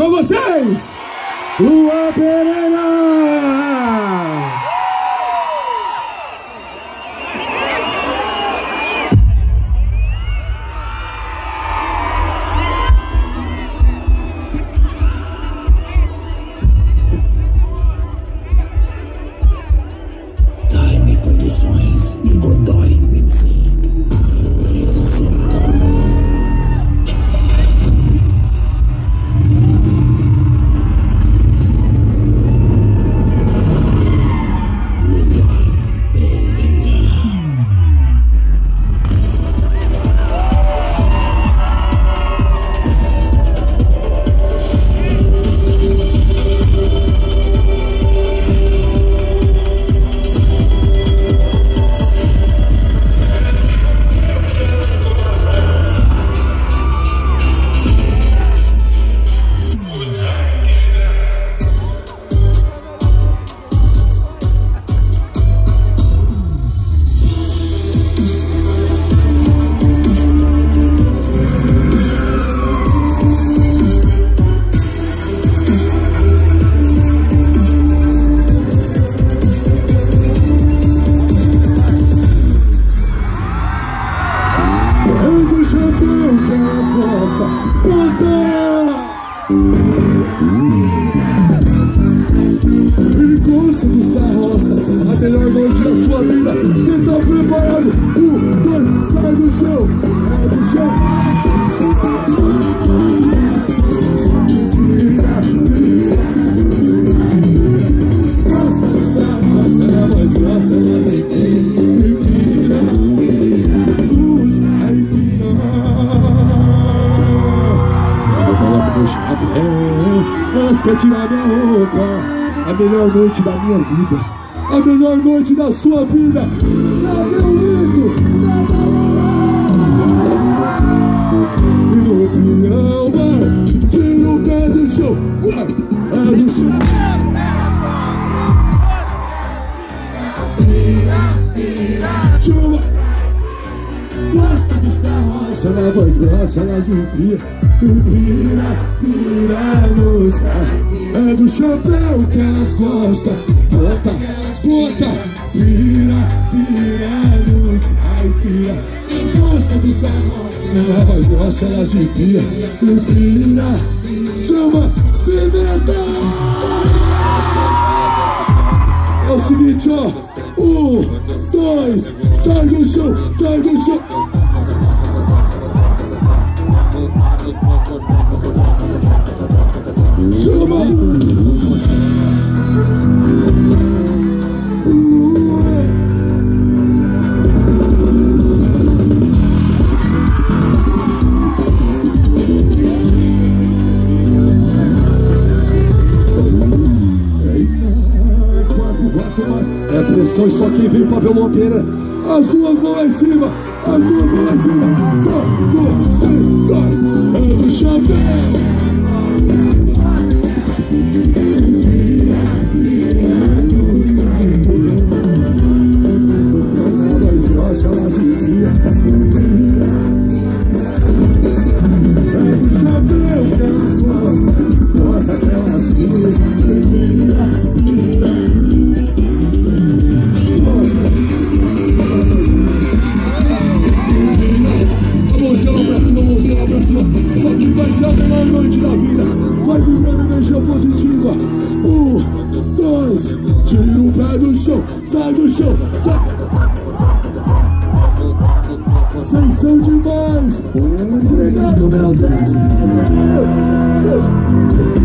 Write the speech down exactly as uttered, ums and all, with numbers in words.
Com vocês, Luan Pereira! Produções e Godoy Music apresentam Luan Pereira. Que elas gostam, Percursos da roça, a melhor noite da sua vida. Cê tá preparado? Um, dois, sai do chão, sai do chão. Gosta da roça, é mais grossa, mas é pira. Elas querem tirar minha roupa. A melhor noite da minha vida, a melhor noite da sua vida. Tá meu lindo, no opinião, vai. Tira o pé do chão, vai. É do chão. Chama. Gosta dos carros, na voz grossa, elas empia. Pira, pira nos carros. É do chapéu que elas gostam. Bota, bota. Pira, pira nos caipira. Gosta dos carros, na voz grossa, elas empia. Pira, chama, pimenta. É o seguinte, ó. Um, dois, sai do chão, sai do chão. Chama! É pressão, só quem veio pra ver o Luan Pereira. As duas mãos lá em cima, as duas mãos lá em cima. Só, dois, seis, dois. É do chapéu. Elas enviam. É do chapéu que elas gostam. Bota que elas viram. Mira, mira. Gosta. A mãozinha lá pra cima, a mãozinha lá pra cima. Só que vai ter a melhor noite da vida. Vai vibrando energia positiva. Um, dois. Tira o pé do chão. Sai do chão. Sai. Vocês são demais! Obrigado, meu Deus!